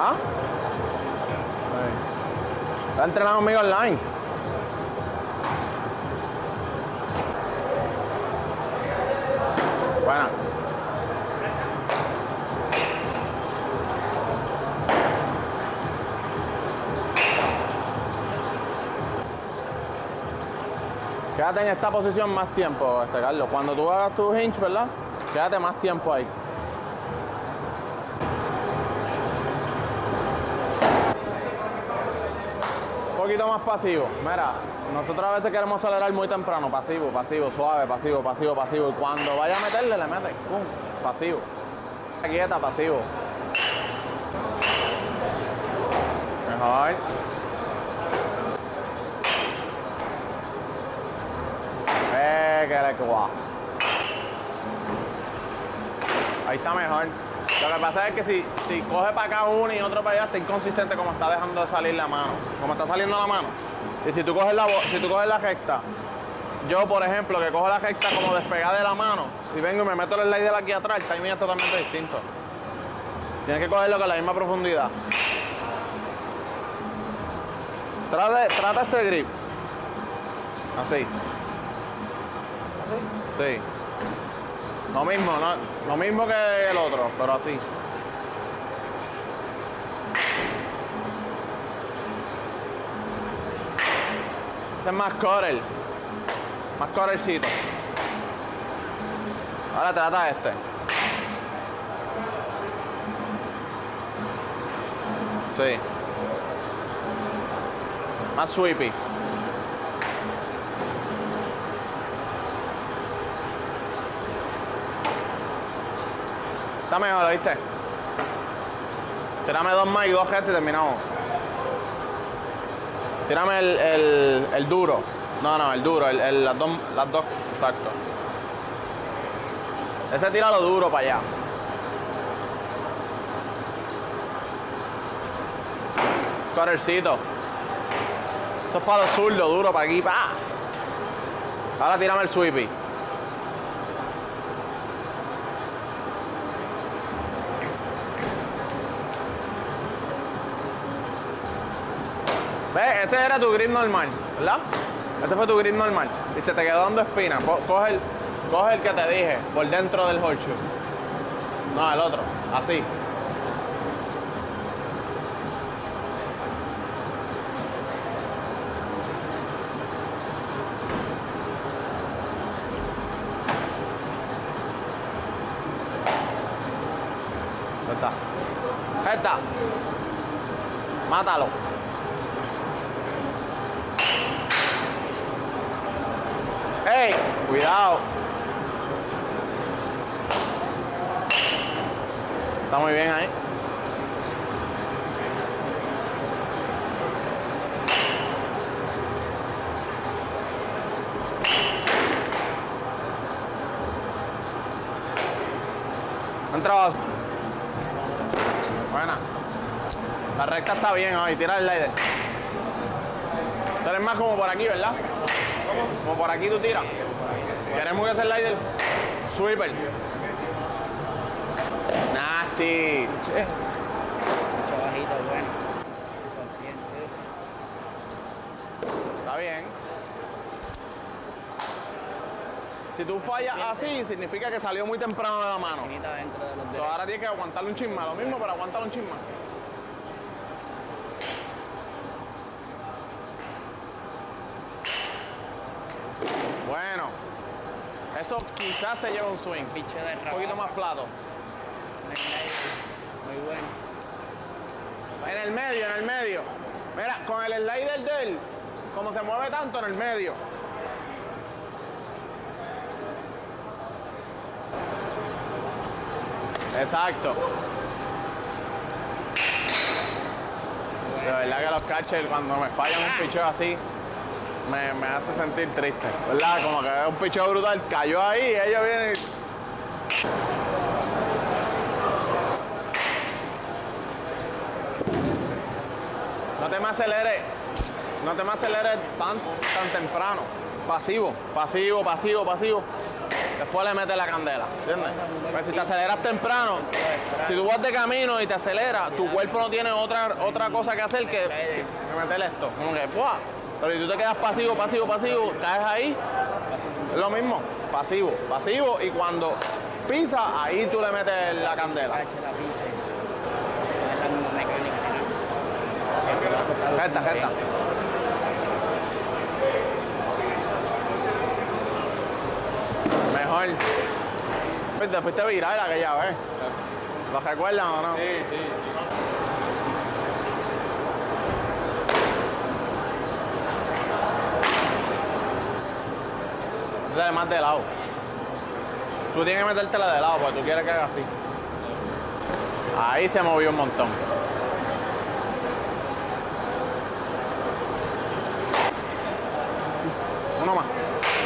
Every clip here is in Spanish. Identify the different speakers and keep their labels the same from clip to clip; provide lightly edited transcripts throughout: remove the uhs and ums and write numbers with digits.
Speaker 1: ¿Ah? ¿Está entrenando conmigo online? Bueno. Quédate en esta posición más tiempo, Carlos. Cuando tú hagas tu hinge, ¿verdad? Quédate más tiempo ahí. Un poquito más pasivo. Mira, nosotros a veces queremos acelerar muy temprano. Pasivo, pasivo, suave, pasivo, pasivo, pasivo. Y cuando vaya a meterle, le metes. ¡Pum! Pasivo. Quieta, pasivo. Mejor. Que le guau. Ahí está mejor. Lo que pasa es que si coge para acá uno y otro para allá, está inconsistente como está dejando de salir la mano. Como está saliendo la mano. Y si tú coges la recta, yo por ejemplo, que cojo la recta como despegada de la mano, y vengo y me meto el slider aquí atrás, el timing es totalmente distinto. Tienes que cogerlo con la misma profundidad. Trata este grip. Así. Sí. Lo mismo que el otro, pero así. Este es más cutter. Más cuttercito. Ahora trata este. Sí. Más sweepy. Está mejor, ¿viste? Tírame 2 más y 2 gestos y terminamos. Tírame el duro. No, el duro, las dos, exacto. Ese tira lo duro para allá. Cuttercito. Eso es para los zurdos, duro para aquí, pa. Ahora tírame el sweepy. ¿Ves? Ese era tu grip normal, ¿verdad? Ese fue tu grip normal. Y se te quedó dando espina. Coge el que te dije, por dentro del horseshoe. No, el otro. Así. Ahí está. Mátalo. ¡Ey! Cuidado. Está muy bien ahí. Entra. Buena. La recta está bien hoy. Tira el slider. Tú eres más como por aquí, ¿verdad? Como por aquí tú tiras. Queremos hacer slider. Sweeper. Nasty.
Speaker 2: Mucho bajito, bueno.
Speaker 1: Está bien. Si tú fallas así, significa que salió muy temprano de la mano. Entonces, ahora tienes que aguantarle un chisma. Lo mismo, pero aguantarle un chisma. Bueno, eso quizás se lleva un swing. Un poquito más plato.
Speaker 2: Muy bueno.
Speaker 1: En el medio. Mira, con el slider de él, como se mueve tanto en el medio. Exacto. De verdad que los catchers cuando me fallan un picheo así, me hace sentir triste, ¿verdad? Como que es un picheo brutal, cayó ahí y ellos vienen y... No te me aceleres tan temprano. Pasivo. Después le metes la candela, ¿entiendes? Pues si te aceleras temprano, Si tú vas de camino y te aceleras, tu cuerpo no tiene otra cosa que hacer que meterle esto. Como que, ¡buah! Pero si tú te quedas pasivo, caes ahí, es lo mismo. Pasivo, y cuando pisas, ahí tú le metes la candela. Gesta. Mejor. Pues te fuiste viral aquella vez. ¿Lo recuerdan o no?
Speaker 3: Sí.
Speaker 1: Dale más de lado. Tú tienes que metértela de lado porque tú quieres que haga así. Ahí se movió un montón. Uno más.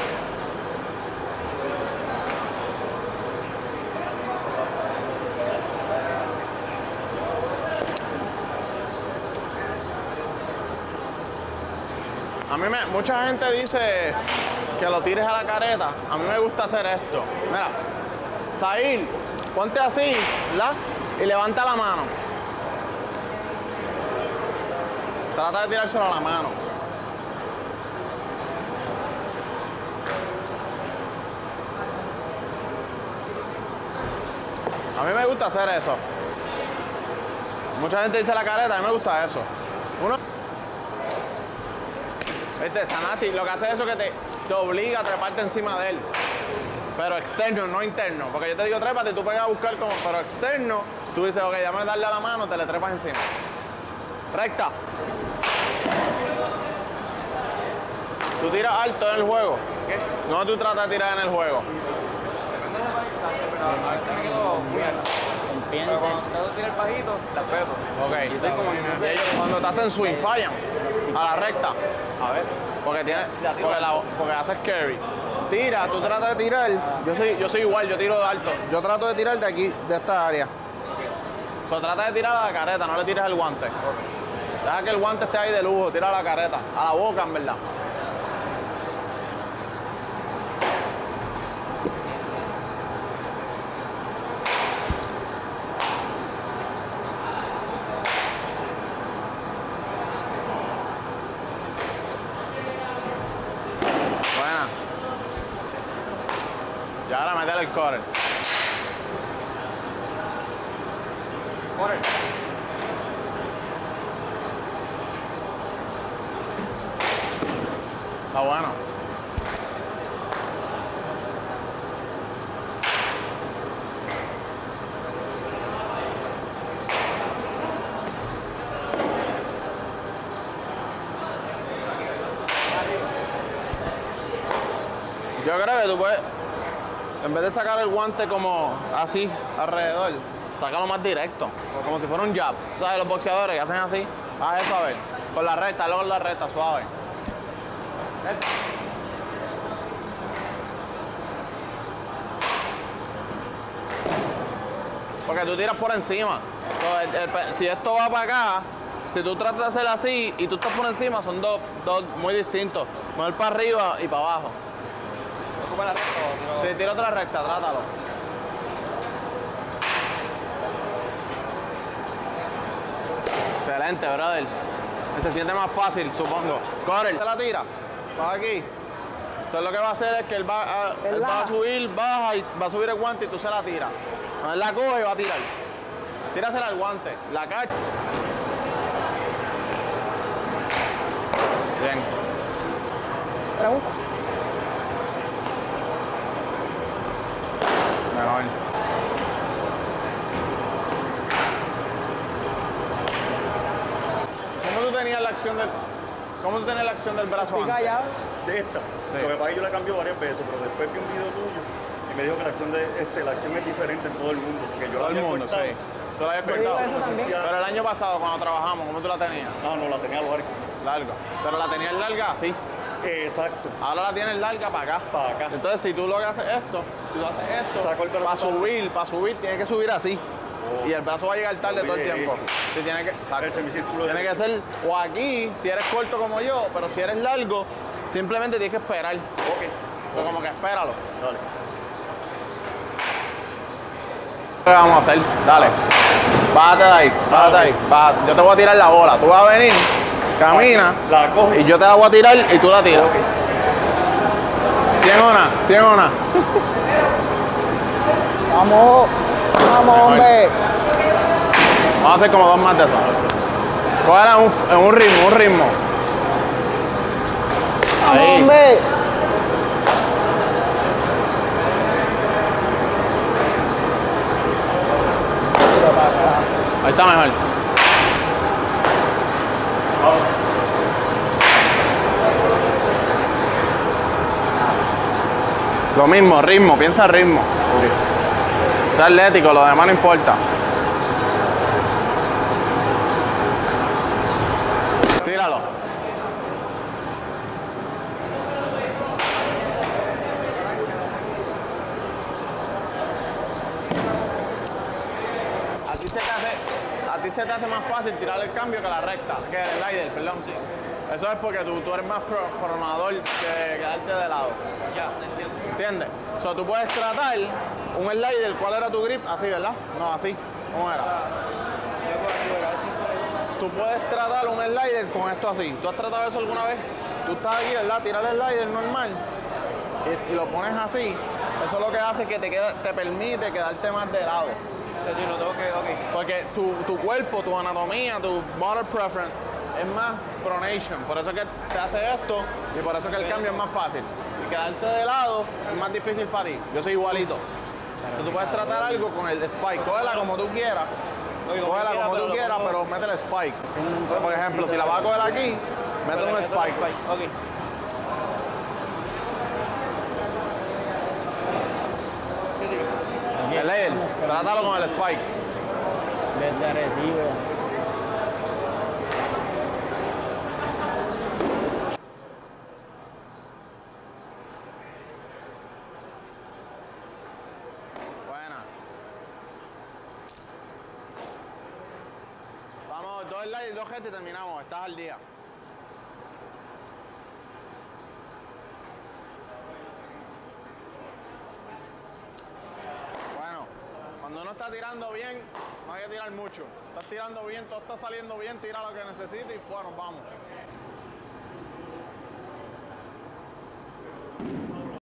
Speaker 1: Mucha gente dice que lo tires a la careta. A mí me gusta hacer esto. Mira, Zahir, ponte así, ¿verdad? Y levanta la mano. Trata de tirárselo a la mano. A mí me gusta hacer eso. Mucha gente dice la careta, a mí me gusta eso. Este Sanati, lo que hace eso es que te obliga a treparte encima de él. Pero externo, no interno. Porque yo te digo trépate y tú pegas a buscar como. Pero externo, tú dices, ok, déjame darle a la mano, te le trepas encima. Recta. Tú tiras alto en el juego.
Speaker 3: ¿Qué?
Speaker 1: No, tú tratas de tirar en el juego.
Speaker 3: A veces me quedo muy alto. Pero cuando trato de tirar bajito, la aprieto.
Speaker 1: Ok.
Speaker 3: Y estoy como en
Speaker 1: Y ellos cuando te hacen swing, fallan a la recta.
Speaker 3: A veces.
Speaker 1: Porque haces carry. Tira, tú tratas de tirar. Yo soy igual, yo tiro de alto. Yo trato de tirar de aquí, de esta área. Trata de tirar a la careta, no le tires el guante. Deja que el guante esté ahí de lujo, tira a la careta. A la boca, en verdad. Y ahora métele el corner.
Speaker 3: Corre.
Speaker 1: Está bueno. Yo creo que tú puedes, en vez de sacar el guante como así, alrededor, sácalo más directo, como si fuera un jab. ¿Sabes? Los boxeadores que hacen así, haz eso a ver. Con la recta, luego con la recta, suave. Porque tú tiras por encima. Entonces, si esto va para acá, si tú tratas de hacer así y tú estás por encima, son dos muy distintos. Mover para arriba y para abajo.
Speaker 3: ¿Ocupa la recta o tiro?
Speaker 1: Sí, tira otra recta, trátalo. Excelente, brother. Se siente más fácil, supongo. Corre, te la tira. Vas aquí. Entonces lo que va a hacer es que él va a subir, baja y va a subir el guante y tú se la tiras. Cuando él la coge, va a tirar. Tírasela al guante. La cacha. Bien.
Speaker 2: Pregunta.
Speaker 1: Mejor. ¿Cómo tú tenías la acción del brazo
Speaker 2: Estoy
Speaker 1: antes?
Speaker 2: callado.
Speaker 4: De esta.
Speaker 1: Sí.
Speaker 4: Lo que pasa es que yo la cambio varias veces, pero después vi un video tuyo y me dijo que la acción es diferente en todo el mundo. Que yo
Speaker 1: Todo
Speaker 4: la
Speaker 1: el
Speaker 4: había
Speaker 1: mundo,
Speaker 4: cortado.
Speaker 1: sí. Tú la habías
Speaker 2: Yo digo
Speaker 1: cortado.
Speaker 2: eso también.
Speaker 1: Pero el año pasado, cuando trabajamos, ¿cómo tú la tenías?
Speaker 4: No, la tenía larga.
Speaker 1: Larga. Pero la tenías larga así.
Speaker 4: Exacto.
Speaker 1: Ahora la tienes larga para acá.
Speaker 4: Para acá.
Speaker 1: Entonces, si tú lo que haces esto, si tú haces esto,
Speaker 4: Saco el brazo
Speaker 1: para subir, tienes que subir así. Y el brazo va a llegar tarde todo el
Speaker 4: Bien
Speaker 1: tiempo.
Speaker 4: hecho.
Speaker 1: Sí, tiene que, exacto.
Speaker 4: El semicírculo
Speaker 1: Tiene que ser o aquí, si eres corto como yo, pero si eres largo, simplemente tienes que esperar.
Speaker 4: Ok.
Speaker 1: O sea, como que espéralo.
Speaker 4: Dale.
Speaker 1: ¿Qué vamos a hacer? Dale. Bájate de ahí, bájate de ahí. Bájate. Yo te voy a tirar la bola. Tú vas a venir, camina,
Speaker 4: La coge.
Speaker 1: y yo te la voy a tirar y tú la tiras.
Speaker 4: Ok.
Speaker 1: 100 ona, 100 ona.
Speaker 2: Vamos, vamos, hombre.
Speaker 1: Vamos a hacer como 2 más de eso. Cógela en un ritmo, un ritmo.
Speaker 2: Vamos,
Speaker 1: Ahí.
Speaker 2: hombre.
Speaker 1: Ahí está mejor. Lo mismo, ritmo, piensa ritmo. Sea atlético, lo demás no importa. Tíralo. A ti se te hace más fácil tirar el cambio que la recta, que el slider, perdón. Eso es porque tú eres más pronador que quedarte de lado.
Speaker 3: Ya, entiendo.
Speaker 1: ¿Entiendes? O sea, tú puedes tratar un slider. ¿Cuál era tu grip? Así, ¿verdad? No, así. ¿Cómo era? Tú puedes tratar un slider con esto así. ¿Tú has tratado eso alguna vez? Tú estás aquí, ¿verdad? Tirar el slider normal y lo pones así. Eso lo que hace es que te permite quedarte más de lado.
Speaker 3: No tengo que, ok.
Speaker 1: Porque tu cuerpo, tu anatomía, tu motor preference es más pronation. Por eso es que te hace esto y por eso es que el cambio es más fácil. Y quedarte de lado es más difícil para ti. Yo soy igualito. Entonces, tú puedes tratar algo con el spike. Cógela como tú quieras. Cógela como tú quieras, pero métele spike. Entonces, por ejemplo, si la vas a coger aquí, métele un spike.
Speaker 3: Ok.
Speaker 1: El layer, trátalo con el spike.
Speaker 2: Desde recibe.
Speaker 1: Buena. Vamos, 2 slides, 2 gestos y terminamos. Estás al día. Bueno, cuando uno está tirando bien, no hay que tirar mucho. Estás tirando bien, todo está saliendo bien, tira lo que necesites y fueron, vamos.